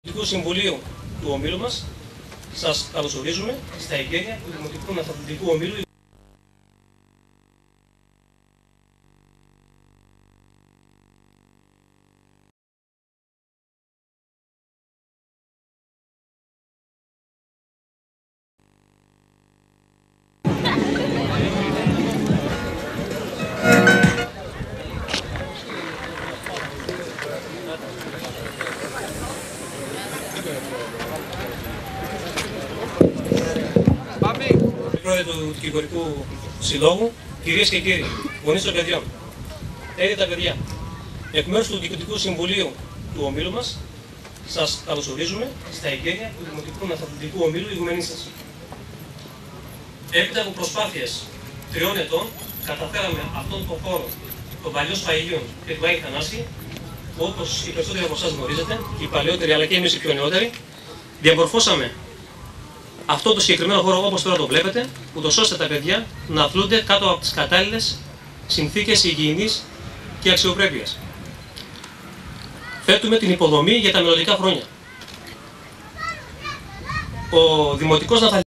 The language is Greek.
Δημοτικού Συμβουλίου του ομίλου μας, σας καλωσορίζουμε στα εγγένεια του Δημοτικού Ναυτιλιακού Ομίλου. Πρόεδρε του Δικηγορικού Συλλόγου, κυρίες και κύριοι, γονείς των παιδιών, τα παιδιά, εκ μέρους του Διοικητικού Συμβουλίου του ομίλου μας, σας καλωσορίζουμε στα εγγένεια του Δημοτικού Ναυτιλιακού Ομίλου Ηγουμενίστας. Έπειτα από προσπάθειες 3 ετών, καταφέραμε αυτόν τον χώρο των παλιών Σπαγιλίων και του Άγιου Θανάση, όπως οι περισσότεροι από εσάς γνωρίζετε, και οι παλαιότεροι αλλά και εμείς οι πιο νεότεροι, διαμορφώσαμε αυτό το συγκεκριμένο χώρο όπως τώρα το βλέπετε, ούτως ώστε τα παιδιά να αθλούνται κάτω από τις κατάλληλες συνθήκες υγιεινής και αξιοπρέπειας. Θέτουμε την υποδομή για τα μελλοντικά χρόνια. Ο Δημοτικός